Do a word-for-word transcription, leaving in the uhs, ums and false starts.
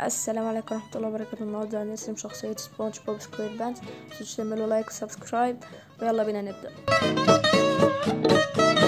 السلام عليكم ورحمة الله وبركاته. النهاردة هنرسم شخصية سبونج بوب سكوير بانس. متنسوش تعملوا لايك وسبسكرايب، ويلا بينا نبدأ.